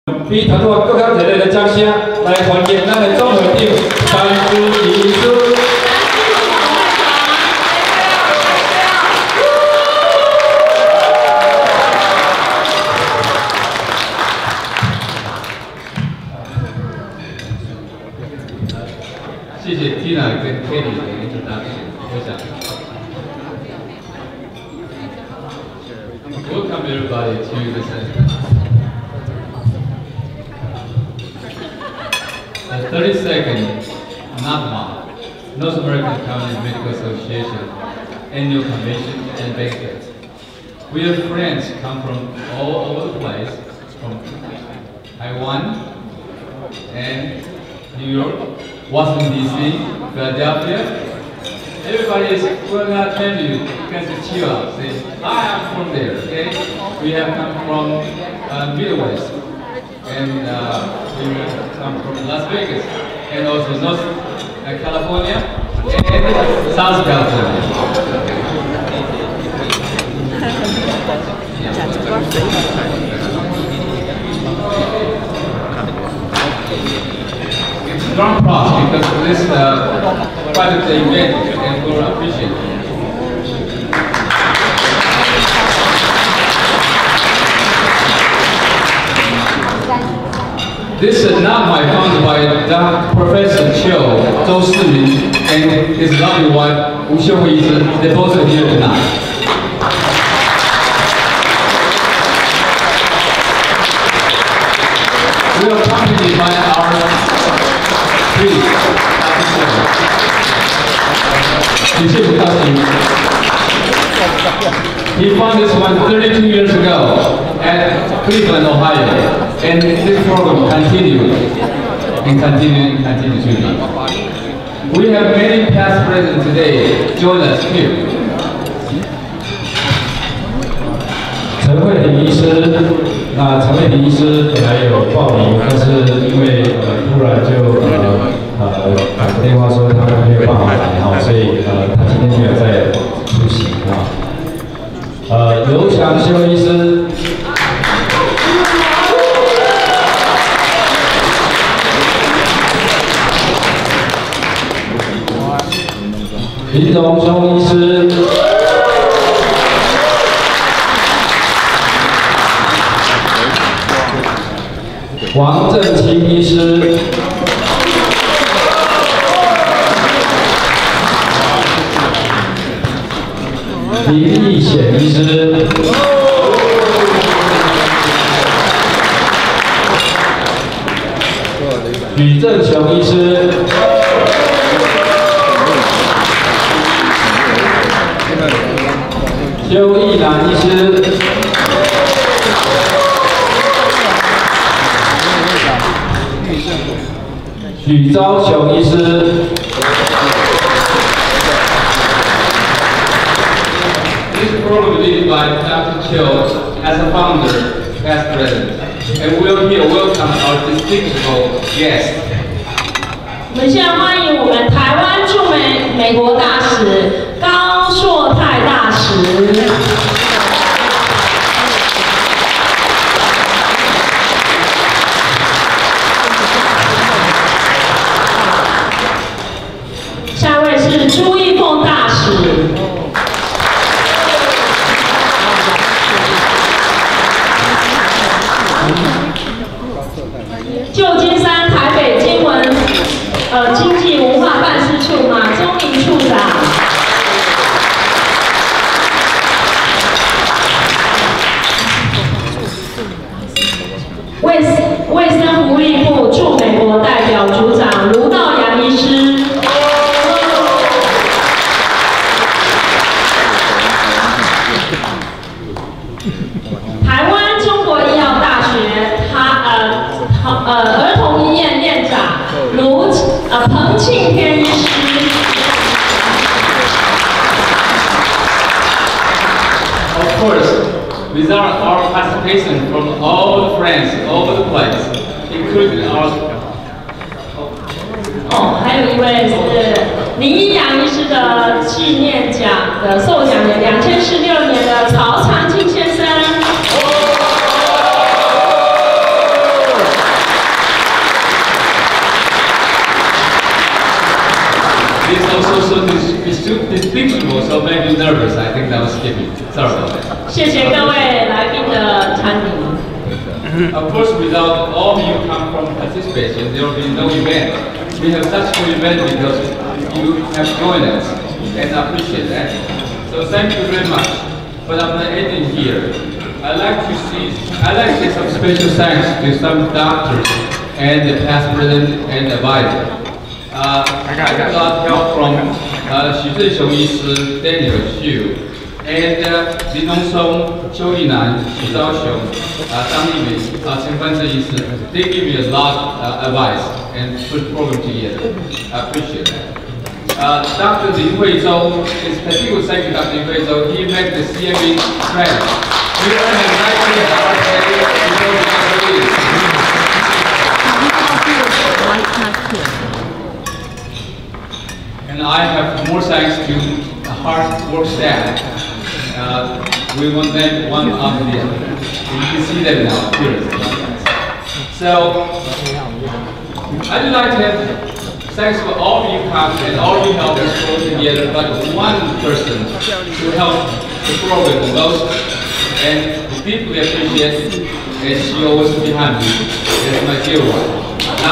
比头拄更较热烈的掌声来欢迎咱的总会长陈志仪医师。 谢谢 Tina 跟 Katie 的 introduction， 我想。Welcome everybody to the The 32nd NAPMA, North American County Medical Association Annual Convention and Banquet. We have friends come from all over the place, from Taiwan and New York, Washington DC, Philadelphia. Everybody is well not tell you guys to chill out. Say, hi, I'm from there. Okay, we have come from Midwest, and we come from Las Vegas, and also North California and South California. Strong applause because of this part of the event, and we appreciate it. This is not my founded by Professor Chiu, Zhou Simin, and his lovely wife, Wu Xiuhui Yi. They're both here tonight. We are accompanied by our priest, He found this one 32 years ago at Cleveland, Ohio, and this program continued and continues to be. We have many past presidents today join us here. 陈慧玲医师，那陈慧玲医师本来有报名，但是因为突然就打个电话说他们没有办法来哈，所以他今天没有再出席啊。刘强修医师。 林荣兄医师，王正清医师，林义显医师，许正雄医师。 邱义南医师，许昭雄医师， This program is led by Dr. Chiu as a founder, past president, and we'll here welcome our distinguished guest. 我们现在欢迎我们台湾驻美国大使高硕泰大使。下一位是朱义凤大使。旧金山台北经济文化办事处马宗明处长，卫生福利部驻美国代表组长卢道阳医师，台湾中国医药大学儿童医院院长彭庆天医师， Of course, without our participation from all the friends all over the place, including our 还有一位是林一阳医师的纪念奖的受奖人，2016年的曹长青先生。 nervous. I think that was skipping. Sorry about that. 谢谢各位来宾的参与。 Of course, without all of you come from participation, there will be no event. We have such an event because you have joined us, and I appreciate that. So thank you very much. But I'm not ending here. I'd like to say some special thanks to some doctors and the past president and advisor. I got a lot of help from Xu Zhenxiong医师, Daniel Xu, and Lin Hongson, Qiu Yinan, Xu Zhaoxiong, Zhang Yiming, Chen Fanzhe医师. They give me a lot of advice and put the program together. I appreciate that. Dr. Lin Huizhou, it's particularly thank you, Dr. Lin Huizhou. He made the CME trend. We earned a $90 and I have more thanks to the hard work staff. We want them one after the other. You can see them now, here. So, I'd like to have thanks for all of you come and all of you help us go together, but one person who helped the program the most and deeply appreciate, and she always behind me, is my dear one.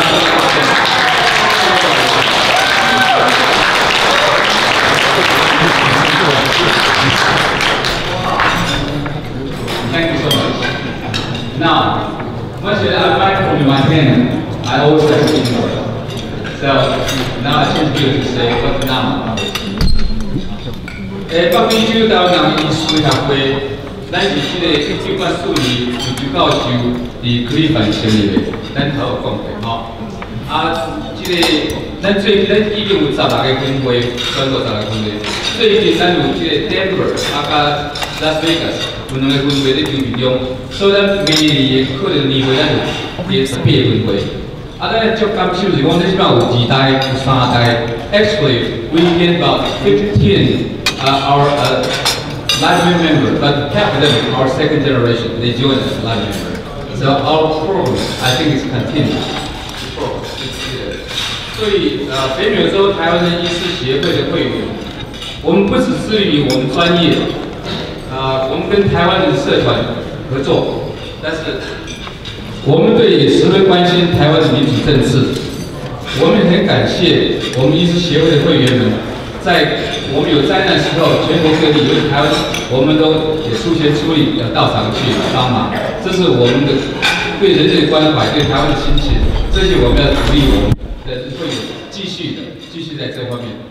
Thank you so much. Now, much as I like from my pen, I always like to speak more. So, now I choose you to say what now. 北京区台湾人医师协会，咱是这个有关数理研究教授伫克利夫兰成立的，咱头有讲过吼。这个咱已经有16个分会，全国16个分会。最近咱有这个 Denver 甲 Las Vegas 有2个分会在筹备中，所以咱明年可能年会咱有18个分会。咱足感受是讲，咱即摆有2代、有3代。Actually, we get about 15 our library members, but half of them are second generation. They joined as library members. So our program, I think, is continuous. 所以北美洲台湾人医师协会的会员，我们不只致力于我们专业，我们跟台湾人社团合作，但是我们对也十分关心台湾的民主政治。我们很感谢我们医师协会的会员们，在我们有灾难时候，全国各地，尤其台湾，我们都也出钱出力，要到场去帮忙。这是我们的对人类的关怀，对台湾的亲切，这些我们要鼓励我们的会员继续在这方面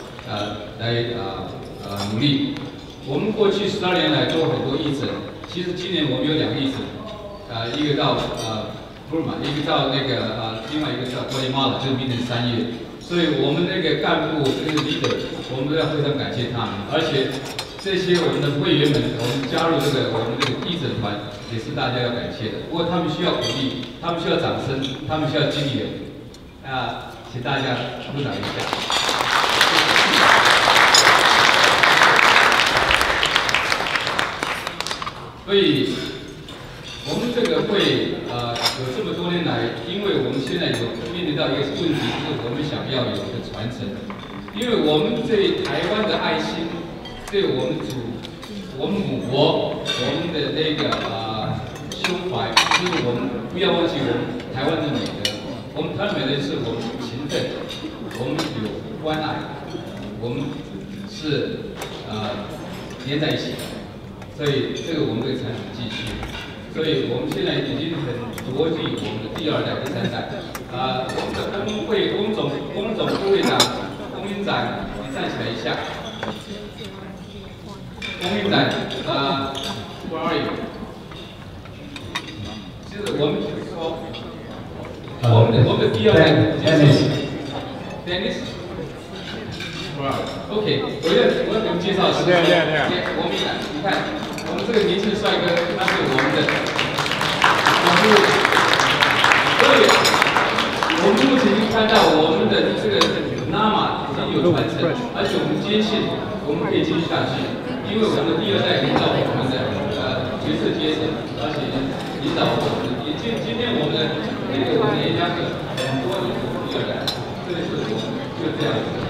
努力。我们过去12年来做很多义诊，其实今年我们有2个义诊，一个到不是嘛，一个到那个另外一个到瓜地马拉，就是明年3月。所以我们那个干部这个 leader， 我们都要非常感谢他们，而且这些我们的会员们，我们加入我们这个义诊团，也是大家要感谢的。不过他们需要鼓励，他们需要掌声，他们需要经理人，请大家鼓掌一下。所以，我们这个会有这么多年来，因为我们现在面临到一个问题，就是我们想要有一个传承。因为我们对台湾的爱心，对我们母国，我们的那个胸怀，就是我们不要忘记我们台湾的美德。我们台湾美德是我们勤奋，我们有关爱，我们是连在一起的。所以这个我们会长期继续。所以我们现在已经很着力我们的第2代、第3代。我们的工总副会长龚云展，你站起来一下。龚云展，Where are you？ 就是我们说，我们的第2代Dennis。OK， 我要给你们介绍的是，我们你看，我们这个年轻帅哥，他是我们的，所以我们目前已经看到我们的这个 NAMA 已经有传承，而且我们坚信我们可以继续下去，因为我们的第2代领导我们的决策阶层，而且领导我们，今天我们的我们的演讲者很多第2代，这个是我们就这样。